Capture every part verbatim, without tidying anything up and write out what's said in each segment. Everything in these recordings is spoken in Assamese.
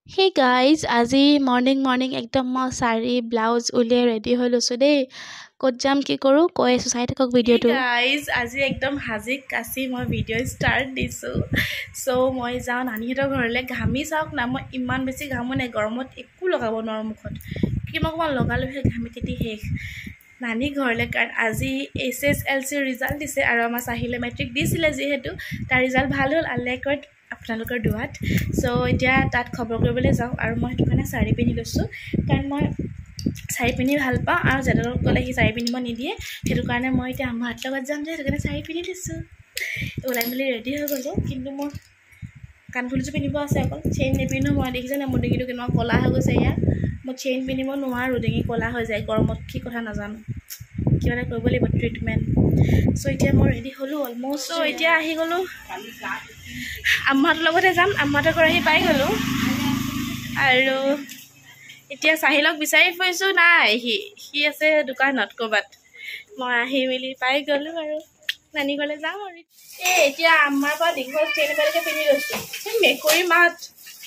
Hey guys, আজি মৰ্ণিং মৰ্ণিং একদম মই শাৰী ব্লাউজ উলিয়াই ৰেডি হৈ লৈছোঁ দেই। ক'ত যাম কি কৰোঁ কৈ আছোঁ, চাই থাকক ভিডিঅ'টো। গাইজ আজি একদম সাজি কাচি মই ভিডিঅ' ষ্টাৰ্ট দিছোঁ। চ' মই যাওঁ নানীহঁতৰ ঘৰলৈ। ঘামি চাওক না, মই ইমান বেছি ঘামো নাই, গৰমত একো লগাব নোৱাৰোঁ মুখত। কিমান অকণমান লগালেহে ঘামি তিতি শেষ। নানী ঘৰলৈ, কাৰণ আজি এইচ এছ এল চিৰ ৰিজাল্ট দিছে আৰু আমাৰ চাহিলে মেট্ৰিক দিছিলে, যিহেতু তাৰ ৰিজাল্ট ভাল হ'ল আল্লাহৰ আপোনালোকৰ দুৱাত। চ' এতিয়া তাত খবৰ কৰিবলৈ যাওঁ আৰু মই সেইটো কাৰণে শাৰী পিন্ধি লৈছোঁ, কাৰণ মই শাৰী পিন্ধি ভাল পাওঁ আৰু যেনেকৈ গ'লে সি শাৰী পিন্ধিব নিদিয়ে, সেইটো কাৰণে মই এতিয়া আমাৰ হাত লগত যাম যে সেইটো কাৰণে শাৰী পিন্ধি লৈছোঁ। ওলাই মেলি ৰেডি হৈ গ'লোঁ, কিন্তু মোৰ কাণফুলিযোৰ পিন্ধিব আছে, অকল চেইন নিপিন্ধোঁ। মই দেখিছোঁ নে মোৰ ডিঙিটো কেনেকুৱা ক'লা হৈ গৈছে। এয়া মই চেইন পিন্ধিব নোৱাৰোঁ, ডিঙি ক'লা হৈ যায় গৰমত, কি কথা নাজানো, কিবা এটা কৰিব লাগিব ট্ৰিটমেণ্ট। চ' এতিয়া মই ৰেডি হ'লোঁ অলম'ষ্ট। চ' এতিয়া আহি গ'লোঁ, আম্মাহঁতৰ লগতে যাম। আম্মাহঁতৰ ঘৰ আহি পাই গ'লোঁ আৰু এতিয়া চাহিলক বিচাৰি ফুৰিছোঁ, নাই সি সি আছে দোকানত ক'ৰবাত। মই আহি মেলি পাই গ'লোঁ আৰু নানী ঘৰলৈ যাম আৰু। এই এতিয়া আম্মাৰ পৰা দীঘল চেইন এটালৈকে পিন্ধি লৈছোঁ। মেকুৰী মাত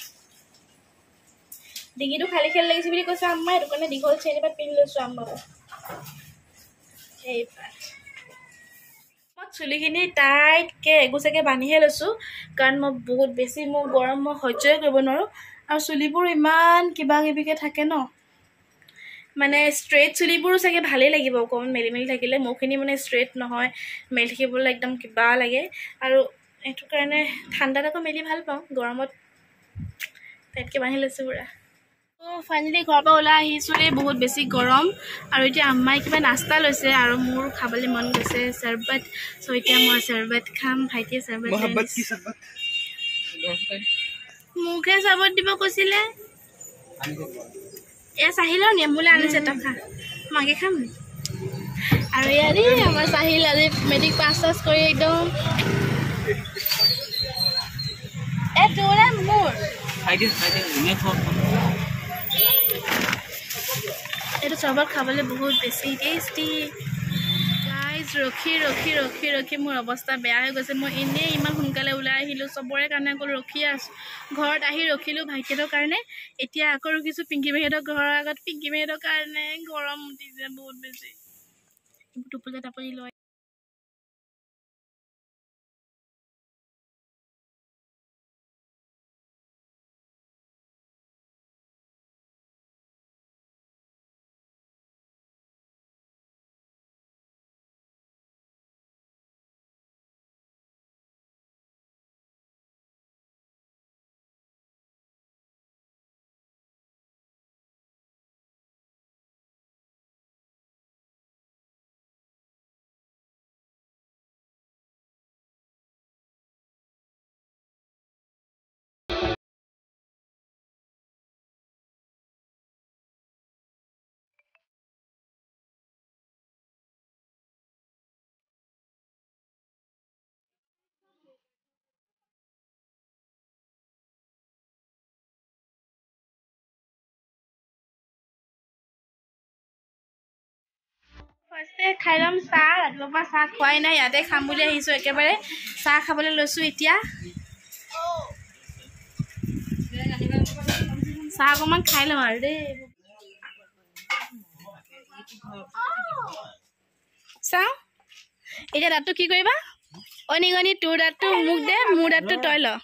ডিঙিটো খালী খালী লাগিছে বুলি কৈছে আম্মাই, সেইটো কাৰণে দীঘল চেইন এপাত পিন্ধি লৈছোঁ আম্মাৰ পৰা। সেইপাত মই চুলিখিনি টাইটকৈ এগোচাকৈ বান্ধিহে লৈছোঁ, কাৰণ মই বহুত বেছি মোৰ গৰম মই সহ্যই কৰিব নোৱাৰোঁ। আৰু চুলিবোৰ ইমান কিবা কিবিকৈ থাকে ন, মানে ষ্ট্ৰেইট চুলিবোৰো চাগে ভালেই লাগিব অকণমান মেলি মেলি থাকিলে। মোৰখিনি মানে ষ্ট্ৰেইট নহয়, মেলি থাকিবলৈ একদম কিবা লাগে। আৰু সেইটো কাৰণে ঠাণ্ডাত আকৌ মেলি ভাল পাওঁ, গৰমত টাইটকৈ বান্ধি লৈছোঁ পূৰা। ত' ফাইনেলি ঘৰৰ পৰা ওলাই আহিছোঁ দেই, বহুত বেছি গৰম। আৰু এতিয়া আম্মাই কিবা নাস্তা লৈছে আৰু মোৰ খাবলৈ মন গৈছে চৰবত। চ' এতিয়া মই চৰবত খাম, ভাইটিয়ে চৰবত মোকহে চৰবত দিব কৈছিলে। এয়া চাহিলৰ নেমুলে আনিছে, তই খা, মাকে খাম। আৰু ইয়াত এই আমাৰ চাহিল আজি মেট্ৰিক পাছ চাছ কৰি একদম এ তোৰে মোৰ এইটো চৰবত খাবলৈ বহুত বেছি টেষ্টি। গাইজ ৰখি ৰখি ৰখি ৰখি মোৰ অৱস্থা বেয়া হৈ গৈছে। মই এনেই ইমান সোনকালে ওলাই আহিলোঁ, চবৰে কাৰণে অকল ৰখিয়ে আছোঁ। ঘৰত আহি ৰখিলোঁ ভাইটিহঁতৰ কাৰণে, এতিয়া আকৌ ৰখিছোঁ পিংকি মাহীহঁতৰ ঘৰৰ আগত, পিংকি মাহীহঁতৰ কাৰণে। গৰম উঠিছে বহুত বেছি, টোপনি টাপনি লয়। ফাৰ্ষ্টে খাই ল'ম চাহ, ৰাতিপুৱাৰ পৰা চাহ খোৱাই নাই, ইয়াতে খাম বুলি আহিছোঁ একেবাৰে। চাহ খাবলৈ লৈছোঁ এতিয়া, চাহ অকণমান খাই লওঁ আৰু দেই। চাওঁ এতিয়া দাঁতটো কি কৰিবা? অ নিগনি, তোৰ দাঁতটো মোক দে, মোৰ দাঁতটো তই ল।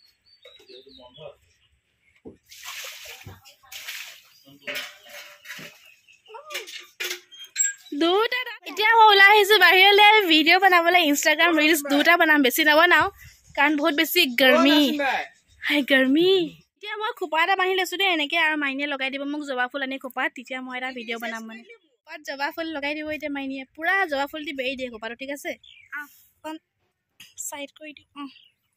দুটা এতিয়া মই ওলাই আহিছোঁ বাহিৰলৈ ভিডিঅ' বনাবলৈ, ইনষ্টাগ্ৰাম ৰিলচ দুটা বনাম, বেছি নবনাওঁ কাৰণ বহুত বেছি গৰমি। হাই গৰমি। এতিয়া মই খোপা এটা বান্ধি লৈছোঁ দেই এনেকৈ, আৰু মাইনীয়ে লগাই দিব মোক জবা ফুল আনি খোপাত, তেতিয়া মই এটা ভিডিঅ' বনাম। মানে খোপাত জবা ফুল লগাই দিব এতিয়া মাইনীয়ে, পূৰা জবা ফুল দি বেৰি দিয়ে খোপাটো, ঠিক আছে? অকণ চাইড কৰি দিওঁ। অঁ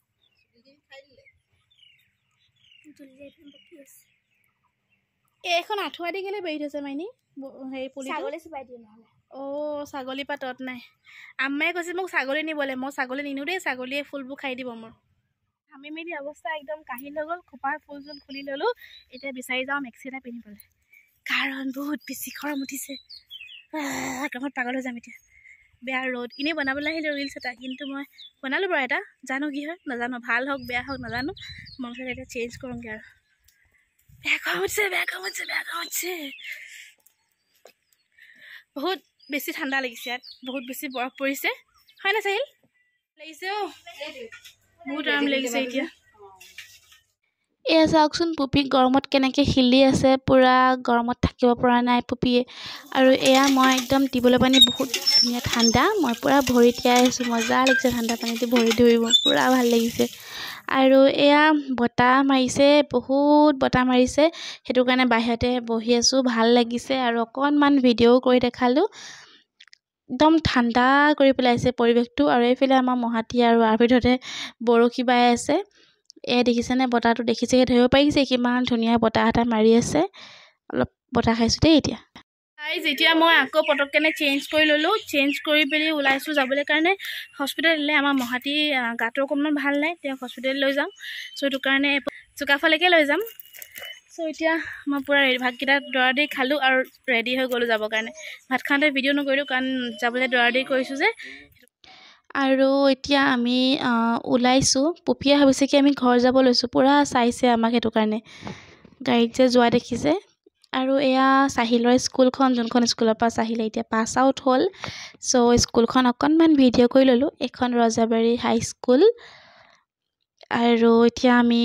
এইখন আঁঠুৱা দি কেলৈ বেৰি থৈছে মাইনী? হেৰি পুলি অ' ছাগলী পৰা তত নাই। আম্মায়ে কৈছে মোক ছাগলী নিবলৈ, মই ছাগলী নিনিওঁ দেই, ছাগলীয়ে ফুলবোৰ খাই দিব মোৰ। ঘামি মেলি অৱস্থা একদম কাহি হৈ গ'ল, খোপাৰ ফুল চুল খুলি ল'লোঁ। এতিয়া বিচাৰি যাওঁ মেক্সি এটা পিন্ধিবলৈ, কাৰণ বহুত বেছি গৰম উঠিছে। গৰমত পাগল হৈ যাম এতিয়া, বেয়া ৰ'দ। এনেই বনাবলৈ আহিলোঁ ৰিলচ এটা, কিন্তু মই বনালোঁ বাৰু এটা, জানো কি হয় নাজানো, ভাল হওক বেয়া হওক নাজানো। মই এতিয়া চেঞ্জ কৰোঁগৈ আৰু বেয়া হৈছে বেয়া হৈছে বেয়া হৈছে বহুত বেছি ঠাণ্ডা লাগিছে ইয়াত বহুত বেছি বৰফ পৰিছে হয় না চাহিল লাগিছে অ বহুত আৰাম লাগিছে এতিয়া এয়া চাওকচোন পুপি গৰমত কেনেকৈ হিলি আছে পুৰা গৰমত থাকিব পৰা নাই পুপিয়ে আৰু এয়া মই একদম টিবলৰ পানী বহুত ধুনীয়া ঠাণ্ডা মই পুৰা ভৰি তিয়াই আছোঁ মজা লাগিছে ঠাণ্ডা পানীতে ভৰি ধুইব পুৰা ভাল লাগিছে আৰু এয়া বতাহ মাৰিছে বহুত বতাহ মাৰিছে সেইটো কাৰণে বাহিৰতে বহি আছোঁ ভাল লাগিছে আৰু অকণমান ভিডিঅ' কৰি দেখালোঁ একদম ঠাণ্ডা কৰি পেলাইছে পৰিৱেশটো আৰু এইফালে আমাৰ মহাতি আৰু আৰভিততে বৰশী বাই আছে এ দেখিছেনে বতাহটো দেখিছে ধৰিব পাৰিছে কিমান ধুনীয়া বতাহ এটা মাৰি আছে অলপ বতাহ খাইছোঁ দেই এতিয়া গাইজ এতিয়া মই আকৌ পটককেনে চেঞ্জ কৰি ল'লোঁ চেঞ্জ কৰি পেলি ওলাইছোঁ যাবলৈ কাৰণে হস্পিটেললৈ আমাৰ মহাতি গাটো অকণমান ভাল নাই তেওঁক হস্পিটেল লৈ যাম চ' সেইটো কাৰণে চুকাফালৈকে লৈ যাম চ' এতিয়া মই পূৰা ভাতকেইটা দৌৰা দৌৰি খালোঁ আৰু ৰেডি হৈ গ'লোঁ যাবৰ কাৰণে ভাত খাওঁতে ভিডিঅ' নকৰিলোঁ কাৰণ যাবলৈ দৌৰা দৌৰি কৰিছোঁ যে আৰু এতিয়া আমি ওলাইছোঁ পুপিয়ে ভাবিছে কি আমি ঘৰ যাব লৈছোঁ পূৰা চাইছে আমাক সেইটো কাৰণে গাড়ীত যে যোৱা দেখিছে আৰু এয়া চাহিলৰ স্কুলখন যোনখন স্কুলৰ পৰা চাহিলে এতিয়া পাছ আউট হ'ল চ' স্কুলখন অকণমান ভিডিঅ' কৰি ল'লোঁ এইখন ৰজাবাৰী হাইস্কুল আৰু এতিয়া আমি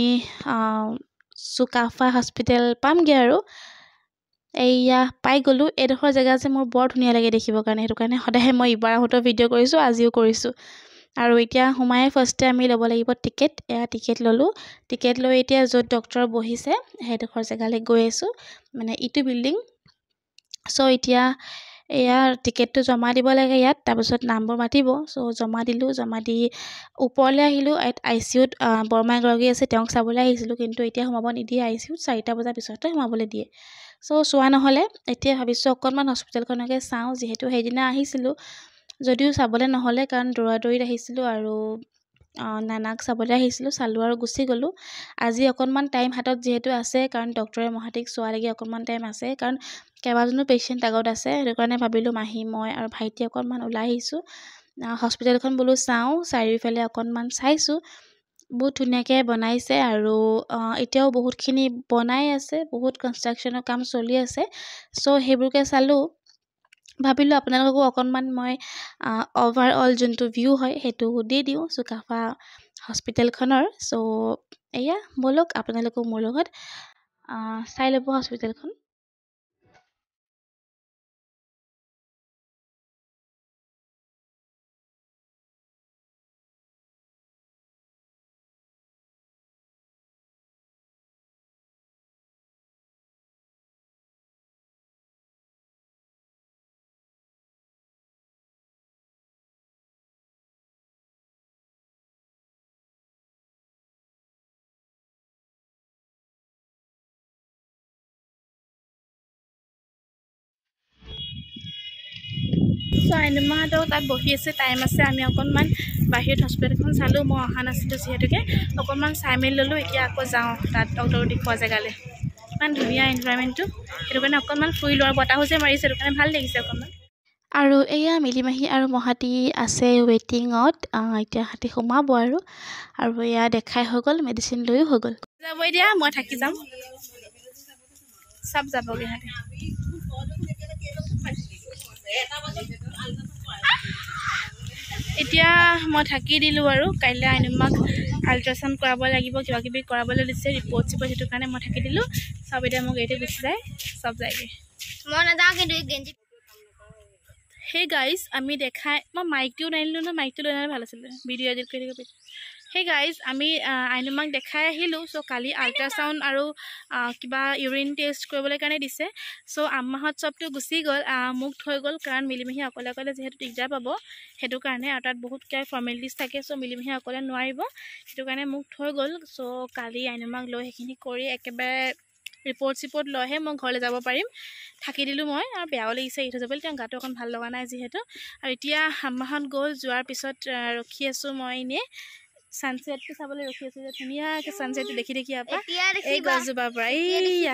চুকাফা হস্পিটেল পামগৈ আৰু এইয়া পাই গ'লোঁ এইডোখৰ জেগা যে মোৰ বৰ ধুনীয়া লাগে দেখিবৰ কাৰণে সেইটো কাৰণে সদায় মই ইবাৰ আহোঁতেও ভিডিঅ' কৰিছোঁ আজিও কৰিছোঁ আৰু এতিয়া সোমাই ফাৰ্ষ্টে আমি ল'ব লাগিব টিকেট এয়া টিকেট ল'লোঁ টিকেট লৈ এতিয়া য'ত ডক্টৰ বহিছে সেইডোখৰ জেগালৈ গৈ আছোঁ মানে ইটো বিল্ডিং চ' এতিয়া এয়া টিকেটটো জমা দিব লাগে ইয়াত তাৰপিছত নামবোৰ মাতিব চ' জমা দিলোঁ জমা দি ওপৰলৈ আহিলোঁ আই চি ইউত বৰমা এগৰাকী আছে তেওঁক চাবলৈ আহিছিলোঁ কিন্তু এতিয়া সোমাব নিদিয়ে আই চি ইউত চাৰিটা বজাৰ পিছতে সোমাবলৈ দিয়ে চ' চোৱা নহ'লে এতিয়া ভাবিছোঁ অকণমান হস্পিটেলখনকে চাওঁ যিহেতু সেইদিনা আহিছিলোঁ যদিও চাবলৈ নহ'লে কাৰণ দৌৰা দৌৰিত আহিছিলোঁ আৰু নানাক চাবলৈ আহিছিলোঁ চালোঁ আৰু গুচি গ'লোঁ আজি অকণমান টাইম হাতত যিহেতু আছে কাৰণ ডক্টৰে মহাতিক চোৱালৈকে অকণমান টাইম আছে কাৰণ কেইবাজনো পেচেণ্ট আগত আছে সেইটো কাৰণে ভাবিলোঁ মাহী মই আৰু ভাইটি অকণমান ওলাই আহিছোঁ হস্পিটেলখন বোলো চাওঁ চাৰিওফালে অকণমান চাইছোঁ বহুত ধুনীয়াকৈ বনাইছে আৰু এতিয়াও বহুতখিনি বনাই আছে বহুত কনষ্ট্ৰাকশ্যনৰ কাম চলি আছে চ' সেইবোৰকে চালোঁ ভাবিলোঁ আপোনালোককো অকণমান মই অভাৰঅল যোনটো ভিউ হয় সেইটো দি দিওঁ চুকাফা হস্পিটেলখনৰ চ' এয়া ব'লক আপোনালোকো মোৰ লগত চাই ল'ব হস্পিটেলখন চ' আইনুমাহঁতক তাত বহি আছে টাইম আছে আমি অকণমান বাহিৰত হস্পিটেলখন চালোঁ মই অহা নাছিলোঁ যিহেতুকে অকণমান চাই মেলি ল'লোঁ এতিয়া আকৌ যাওঁ তাত ডক্টৰ দেখুওৱা জেগালৈ ইমান ধুনীয়া এনভাইৰমেণ্টটো সেইটো কাৰণে অকণমান ফুৰিলোঁ আৰু বতাহো যে মাৰিছে সেইটো কাৰণে ভাল লাগিছে অকণমান আৰু এয়া মিলিমাহী আৰু মহাতি আছে ৱেইটিঙত এতিয়া হাতী সোমাব আৰু আৰু এয়া দেখাই হৈ গ'ল মেডিচিন লৈও হৈ গ'ল যাব এতিয়া মই থাকি যাম চব যাবগৈ হাতী এতিয়া মই থাকি দিলোঁ আৰু কাইলৈ আইনুমাক আল্ট্ৰাচাউণ্ড কৰাব লাগিব কিবা কিবি কৰাবলৈ দিছে ৰিপৰ্ট চিপৰ্ট সেইটো কাৰণে মই থাকি দিলোঁ চব এতিয়া মোক এইতে গুচি যায় চব যায়গৈ মই নাযাওঁ কিন্তু গেঞ্জি সেই গাইজ আমি দেখাই মই মাইকটোও নানিলোঁ ন মাইকটো লৈ নানিলে ভাল আছিলে ভিডিঅ' এডিট কৰি থাকিব সেই গাইজ আমি আইনুমাক দেখাই আহিলোঁ চ' কালি আল্ট্ৰাচাউণ্ড আৰু কিবা ইউৰিন টেষ্ট কৰিবলৈ কাৰণে দিছে চ' আম্মাহঁত চবটো গুচি গ'ল মোক থৈ গ'ল কাৰণ মিলিমিহি অকলে অকলে যিহেতু দিগদাৰ পাব সেইটো কাৰণে আৰু তাত বহুত কিবা ফৰ্মেলিটিজ থাকে চ' মিলিমিহি অকলে নোৱাৰিব সেইটো কাৰণে মোক থৈ গ'ল চ' কালি আইনুমাক লৈ সেইখিনি কৰি একেবাৰে ৰিপৰ্ট চিপৰ্ট লৈহে মই ঘৰলৈ যাব পাৰিম থাকি দিলোঁ মই আৰু বেয়াও লাগিছে এৰি থৈ যাবলৈ তেওঁ গাটো অকণ ভাল লগা নাই যিহেতু আৰু এতিয়া আম্মাহঁত গ'ল যোৱাৰ পিছত ৰখি আছোঁ মই এনেই ছানছেটটো চাবলৈ ৰখি আছোঁ যে ধুনীয়াকৈ ছানছেটটো দেখি দেখি আপা এই গছজোপাৰ পৰা এইয়া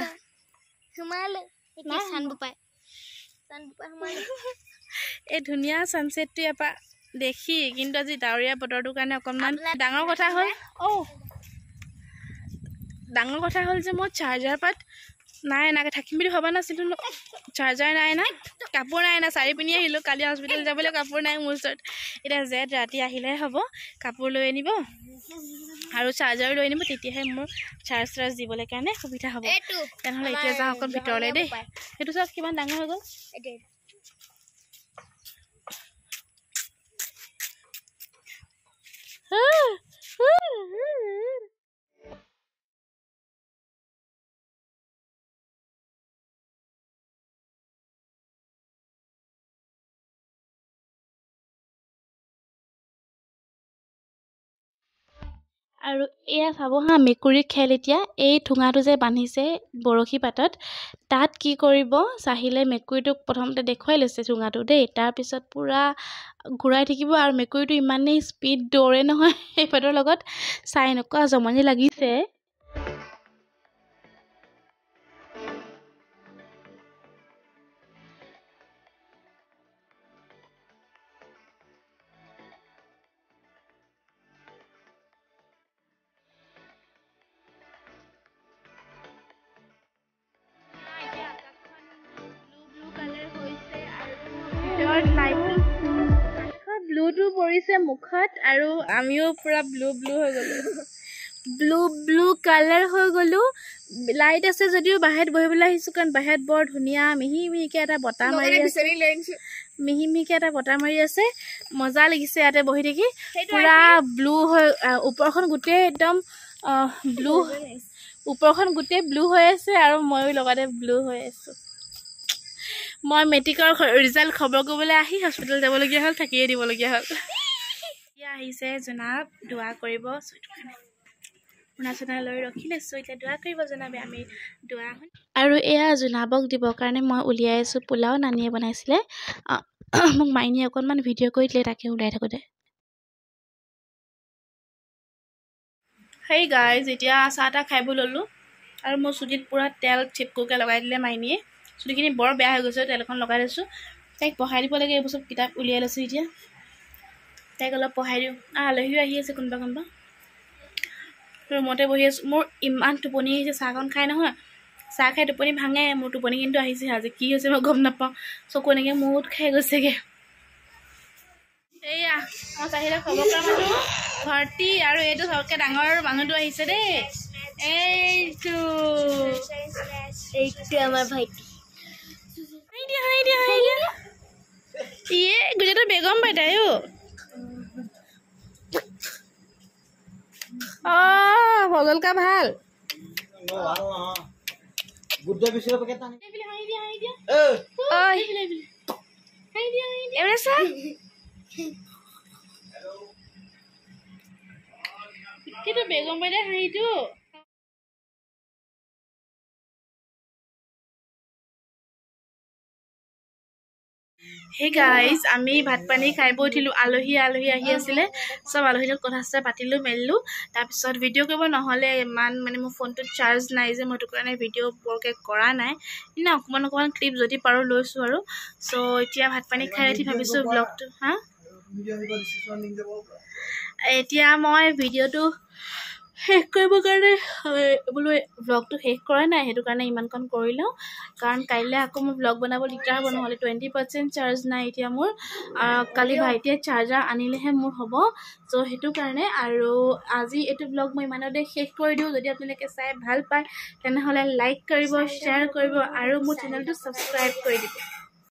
এই ধুনীয়া ছানছেটটো ইয়াৰপৰা দেখি কিন্তু আজি ডাৱৰীয়া বতৰটোৰ কাৰণে অকণমান ডাঙৰ কথা হ'ল অ' ডাঙৰ কথা হ'ল যে মই চাৰ্জাৰ পাত নাই এনেকৈ থাকিম বুলি ভবা নাছিলোঁ চাৰ্জাৰ নাই না কাপোৰ নাই না চাৰি পিনি আহিলোঁ কালি হস্পিটেল যাবলৈ কাপোৰ নাই মোৰ ওচৰত এতিয়া জেদ ৰাতি আহিলেহে হ'ব কাপোৰ লৈ আনিব আৰু চাৰ্জাৰ লৈ আনিব তেতিয়াহে মোৰ চাৰ্জ চাৰ্জ দিবলৈ কাৰণে সুবিধা হ'ব তেনেহ'লে এতিয়া যাওঁ অকণ ভিতৰলৈ দেই সেইটো চাৰ্জ কিমান ডাঙৰ হৈ গ'ল আৰু এয়া চাব হা মেকুৰীৰ খেল এতিয়া এই ঠোঙাটো যে বান্ধিছে বৰশী পাতত তাত কি কৰিব চাহিলে মেকুৰীটোক প্ৰথমতে দেখুৱাই লৈছে ঠোঙাটো দেই তাৰপিছত পূৰা ঘূৰাই থাকিব আৰু মেকুৰীটো ইমানেই স্পীড দৌৰে নহয় সেই পাতৰ লগত চাই এনেকুৱা জমনি লাগিছে ব্লুটো পৰিছে মুখত আৰু আমিও পুৰা ব্লু ব্লু হৈ গ'লো ব্লু ব্লু কালাৰ হৈ গ'লো লাইট আছে যদিও বাহিৰত বহিবলৈ আহিছোঁ কাৰণ বাহিৰত বৰ ধুনীয়া মিহি মিহিকৈ এটা বতাহ মাৰি আছে মিহি মিহিকৈ এটা বতাহ মাৰি আছে মজা লাগিছে ইয়াতে বহি থাকি পুৰা ব্লু হৈ ওপৰখন গোটেই একদম ব্লু ওপৰখন গোটেই ব্লু হৈ আছে আৰু ময়ো লগতে ব্লু হৈ আছোঁ মই মেট্ৰিকৰ ৰিজাল্ট খবৰ কৰিবলৈ আহি হস্পিটেল যাবলগীয়া হ'ল থাকিয়ে দিবলগীয়া হ'ল এতিয়া আহিছে জনাব দোৱা কৰিব শুনা চুনা লৈ ৰখি লৈছোঁ এতিয়া দোৱা কৰিব জনাবে আমি দোৱা আৰু এয়া জনাবক দিবৰ কাৰণে মই উলিয়াই আছোঁ পোলাও নানিয়ে বনাইছিলে মোক মাইনীয়ে অকণমান ভিডিঅ' কৰি দিলে তাকে ওলাই থাকোঁতে সেই গাইজ এতিয়া চাহ তাহ খাই বৈ ল'লোঁ আৰু মোৰ চুলিত পূৰা তেল চিপকোকৈ লগাই দিলে মাইনীয়ে চুলিখিনি বৰ বেয়া হৈ গৈছে তেল এখন লগাই লৈছোঁ তাইক পঢ়াই দিব লাগে এইবোৰ চব কিতাপ উলিয়াই লৈছোঁ এতিয়া তাইক অলপ পঢ়াই দিওঁ আলহীও আহি আছে কোনোবা কোনোবা ৰুমতে বহি আছোঁ মোৰ ইমান টোপনি আহিছে চাহকণ খাই নহয় চাহ খাই টোপনি ভাঙে মোৰ টোপনি কিন্তু আহিছে আজি কি হৈছে মই গম নাপাওঁ চকু এনেকৈ মূৰত খাই গৈছেগৈ এইয়া মই চাহিলে খবৰ কৰা মানুহ ভৰ্তি আৰু এইটো চবতকৈ ডাঙৰ মানুহটো আহিছে দেই এইটো এইটো আমাৰ ভাইটি হাই দিয়া হাই দিয়া ইয়ে গোটেইটো বেগম পাই তাই অ ভগল কা ভাল বেগম পাই দে হাঁহিটো হে গাইজ আমি ভাত পানী খাই বৈ উঠিলোঁ আলহী আলহী আহি আছিলে চব আলহীৰ লগত কথা চথা পাতিলোঁ মেলিলোঁ তাৰপিছত ভিডিঅ' কৰিব নহ'লে ইমান মানে মোৰ ফোনটোত চাৰ্জ নাই যে মই সেইটো কাৰণে ভিডিঅ' বৰকৈ কৰা নাই কিন্তু অকণমান অকণমান ক্লিপ যদি পাৰোঁ লৈছোঁ আৰু চ' এতিয়া ভাত পানী খাই উঠি ভাবিছোঁ ব্লগটো হা এতিয়া মই ভিডিঅ'টো শেষ কৰিবৰ কাৰণে বোলো ব্লগটো শেষ কৰা নাই সেইটো কাৰণে ইমানকণ কৰি লওঁ কাৰণ কাইলৈ আকৌ মোৰ ব্লগ বনাব দিগদাৰ হ'ব নহ'লে টুৱেণ্টি পাৰ্চেণ্ট চাৰ্জ নাই এতিয়া মোৰ কালি ভাইটিয়ে চাৰ্জাৰ আনিলেহে মোৰ হ'ব চ' সেইটো কাৰণে আৰু আজি এইটো ব্লগ মই ইমানতে শেষ কৰি দিওঁ যদি আপোনালোকে চাই ভাল পায় তেনেহ'লে লাইক কৰিব শ্বেয়াৰ কৰিব আৰু মোৰ চেনেলটো ছাবস্ক্ৰাইব কৰি দিব